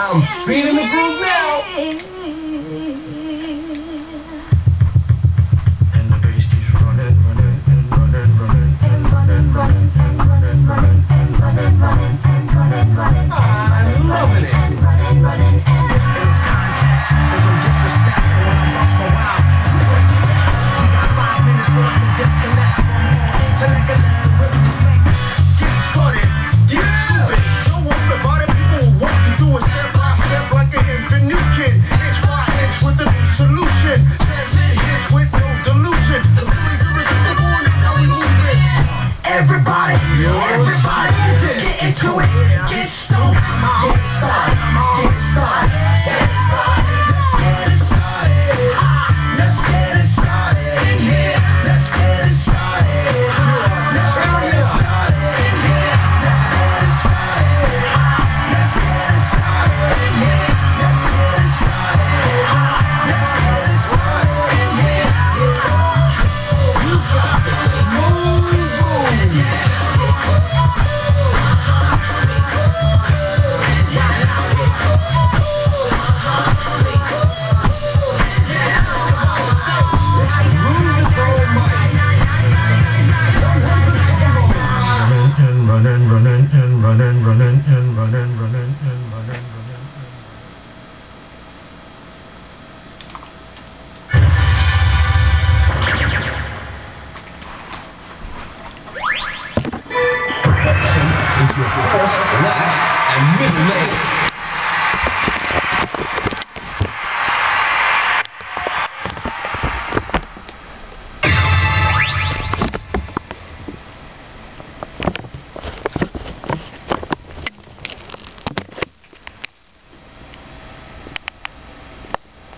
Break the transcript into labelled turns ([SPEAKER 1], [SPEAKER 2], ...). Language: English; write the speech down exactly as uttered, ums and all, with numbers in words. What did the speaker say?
[SPEAKER 1] I'm feeling the groove now. And the bass keeps running, running, and running, running, and running, running, and running, running, and running, running, and running, running. I'm loving it. And running, running, and running. Contacts, they gon' disrespect, so when I bust my wow, you break your neck. You got five minutes for us to disconnect from all intellect and let the rhythm reflect. Get started, get stupid. Don't worry about it, people will walk you through a step by step like an infant new kid. Inch by inch with a new solution. Seven hits with no delusion. The feelings are irresistible and that's how we move it. Everybody, everybody, get into it. Get stoked, get started, get started, get started. Let's get it started. Let's get it started in here. Let's get it started. Let's get it started in here. Let's get it started. Let's get it started in here. Let's get it started. Let's get it started in here. You got this smooth boom. Running, running, and running, running, and running, running, and running, running. Is your first, last, and middle name.